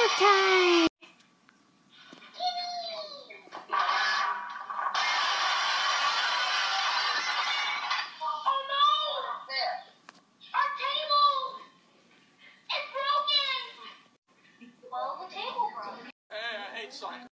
soccer time. Oh no! Our table! It's broken! Well, the table broke. Hey, I hate soccer.